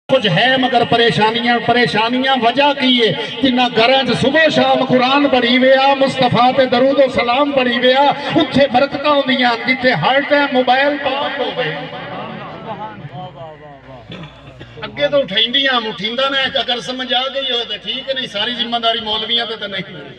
کچھ ہے مگر پریشانیاں وجہ کی ہے جنہ گھراں صبح شام قرآن پڑھی ویا مصطفیٰ تے درود و سلام پڑھی ویا اتھے برکتاں ہوندیاں جتھے ہر ٹائم موبائل پاک ہو گئے اگے تو اٹھائیندیاں اٹھیندا نے اگر سمجھ آ گئی ہو تو ٹھیک ہے نہیں ساری ذمہ داری مولویاں تے نہیں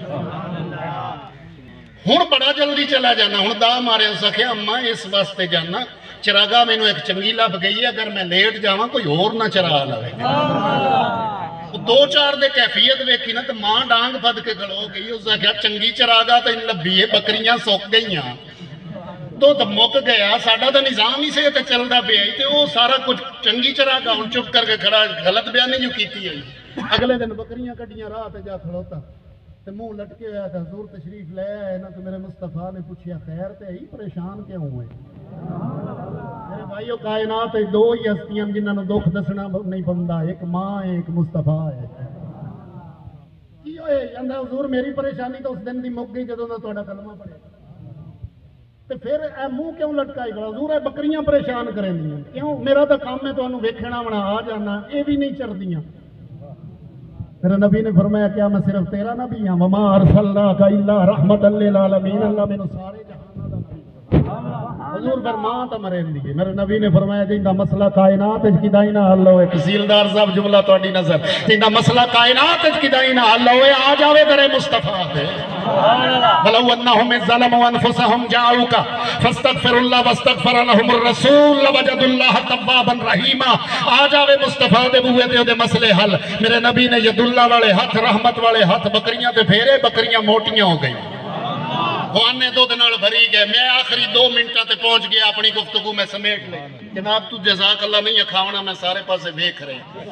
ہن بڑا جلدی چلا جانا ہن دا مارے سکھے اماں اس واسطے جانا چراغا میں نو ایک چنگی لب گئی ہے اگر میں لیٹ جاواں کوئی اور نہ چرا لوے دو چار دے کیفیت ویکھی نا تو ماں ڈانگ پھد کے کھڑو گئی اس نے کہا چنگی چراغا تو ان لبی ہے بکریاں سوک گئیاں تو مک گیا ساڈا تو نظام ہی سے چلتا پیا تے وہ سارا کچھ چنگی چراغا ہن چپ کر کے کھڑا غلط بیانی جو کیتی ہے اگلے دن بکریاں کڈیاں راہ تے جا کھڑوتا تے منہ لٹکے ہوا تھا حضور تشریف لے آئے نا تو میرے مصطفیٰ نے پوچھیا خیر تے ہی پریشان کیوں ہوئے میرے بھائیو کائنات دو ہی ہستیاں جنہاں نو دکھ دسنا نہیں پوندا ایک ماں ہے ایک مصطفیٰ ہے کی ہوئے کہندا حضور میری پریشانی تو اس دن دی مک گئی جدوں دا تہاڈا کلمہ پڑھیا تے پھر اے منہ کیوں لٹکائی گیا حضور اے بکریاں پریشان کریں دیاں کیوں میرا تو کام ہے تانوں ویکھنا بنا آ جانا اے بھی نہیں چردیاں میرے نبی نے فرمایا کیا میں صرف تیرا نبی ہوں وما ارسلناک الا رحمت للعالمین اللہ میں سارے جہان دا نبی حضور پر ماں تا مرین دی میرے نبی نے فرمایا جندا مسئلہ کائنات وچ کدائی نہ حل ہوئے تحصیلدار صاحب جملہ تہاڈی نظر جندا مسئلہ کائنات وچ کدائی نہ حل ہوئے آ جاوے درے مصطفیٰ تے ولو انہم ظلموا انفسهم جاؤک فاستغفر اللہ واستغفر لهم الرسول لوجد اللہ توابا رحیما آ جاوے مصطفیٰ دے بوئے تے دے مسئلے حل میرے نبی نے ید اللہ والے ہاتھ رحمت والے ہاتھ بکریاں تے پھیرے بکریاں موٹیاں ہو گئی خوانے دو دنال بھری گئے میں آخری 2 منٹہ تے پہنچ گیا اپنی گفتگو میں سمیٹ لے جناب تو جزاک اللہ نہیں اکھاونا میں سارے پاسے دیکھ رہے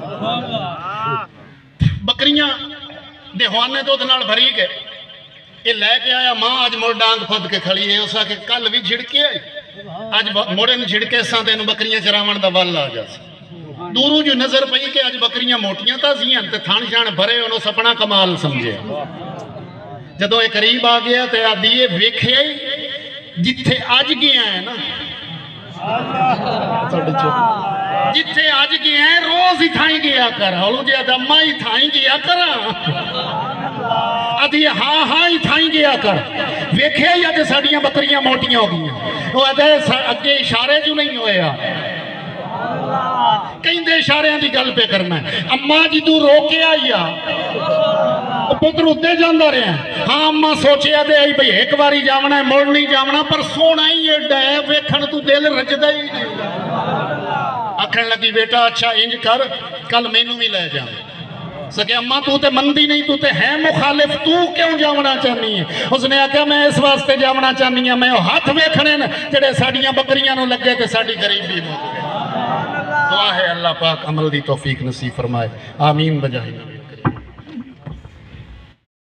بکریاں دے خوانے دو دنال بھری گئے یہ لے کے آیا ماں آج مڑ ڈانگ پھد کے کھڑی ہے اسا کہ کل بھی جھڑکے آئی آج موڑے نے جھڑکے ساں تینوں بکریاں چراون دا وال آ جا سا دوروں جو نظر پئی کہ آج بکریاں موٹیاں تازیاں تے تھان شان بھرے انہوں سپنا کمال سمجھے جدو ایک قریب آ گیا تے آدھیے ویکھے جتھے آج گیا ہے نا جتھے آج گیا ہے روز ہی تھائیں گیا کر ہلو جی ادھا ہی تھائیں گیا کر آدھیے ہاں ہاں ہی تھائیں گیا کر ویکھے یا جے ساڑیاں بکریاں موٹیاں ہو گئی وہ آدھے اگے اشارے جو نہیں ہوئے کہیں دے اشارے ہیں دی گل پہ کرنا ہے اماں جی تو روکے آئیا پتر ادھے جاندہ رہے ہیں ہاں اماں سوچے آدھے آئی بھئی ایک باری جاونا ہے موڑ نہیں جاونا پر سونا ہی یہ ڈائے ویکھن تو دل رجدہ ہی نہیں آکھن لگی بیٹا اچھا انج کر کل مینوں بھی لے جاؤں سکے اماں تو تے مندی نہیں تو تے ہے مخالف تو کیوں جاونا چاہنی ہے اس نے آکھا میں اس واسطے جاونا چاہنی ہے میں ہاتھ ویکھنے جڑے ساڑیاں بکریاں نو لگے تے ساڑی غریبی مو دعا ہے اللہ پاک عمل دی توفیق نصیب فرمائے آمین بجائے